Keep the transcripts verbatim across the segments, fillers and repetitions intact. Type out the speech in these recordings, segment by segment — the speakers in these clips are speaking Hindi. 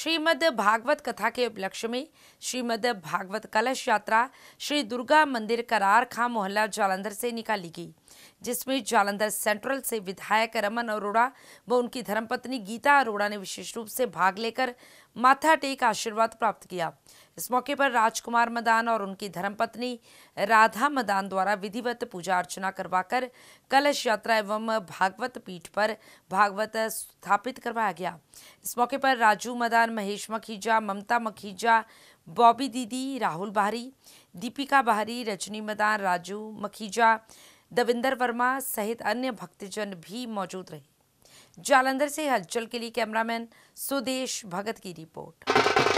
श्रीमद् भागवत कथा के उपलक्ष्य में श्रीमद् भागवत कलश यात्रा श्री दुर्गा मंदिर करार खां मोहल्ला जालंधर से निकाली गई, जिसमें जालंधर सेंट्रल से विधायक रमन अरोड़ा व उनकी धर्मपत्नी गीता अरोड़ा ने विशेष रूप से भाग लेकर माथा टेक आशीर्वाद प्राप्त किया। इस मौके पर राजकुमार मदान और उनकी धर्मपत्नी राधा मदान द्वारा विधिवत पूजा अर्चना करवाकर कलश यात्रा एवं भागवत पीठ पर भागवत स्थापित करवाया गया। इस मौके पर राजू मदान, महेश मखीजा, ममता मखीजा, बॉबी दीदी, राहुल बहारी, दीपिका बहारी, रजनी मदान, राजू मखीजा, दविंदर वर्मा सहित अन्य भक्तजन भी मौजूद रहे। जालंधर से हलचल के लिए कैमरामैन सुदेश भगत की रिपोर्ट।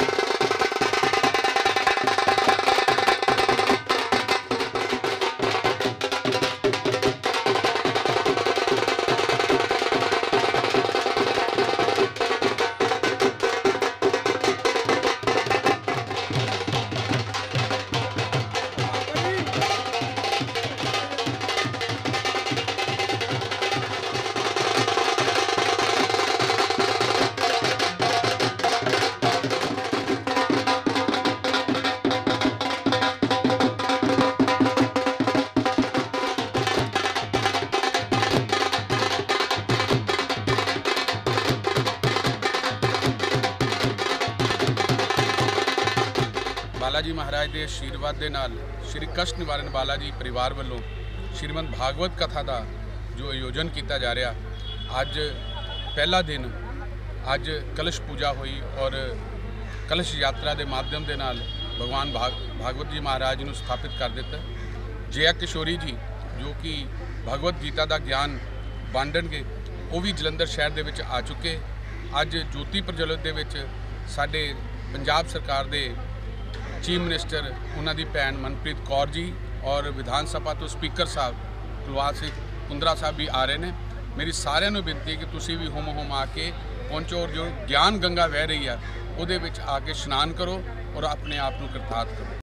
बालाजी महाराज के आशीर्वाद के नाल श्री कष्ट निवारण बालाजी परिवार वालों श्रीमद् भागवत कथा का जो आयोजन किया जा रहा, अज पहला दिन अज कलश पूजा हुई और कलश यात्रा के माध्यम के नाल भगवान भाग भागवत जी महाराज को स्थापित कर दिता। जया किशोरी जी जो कि भगवत गीता का ज्ञान बांटणगे वो भी जलंधर शहर के विच आ चुके। अज ज्योति प्रज्वलित के विच साडे पंजाब सरकार के चीफ मिनिस्टर उन्होंने भैन मनप्रीत कौर जी और विधान सभा तो स्पीकर साहब कुलवाल सिंह कुंद्रा साहब भी आ रहे हैं। मेरी सारिਆਂ ਨੂੰ बेनती है कि तुसी भी होम होम आके पहुँचो और जो ज्ञान गंगा बह रही है वो आके स्नान करो और अपने आप को कृतार्थ करो।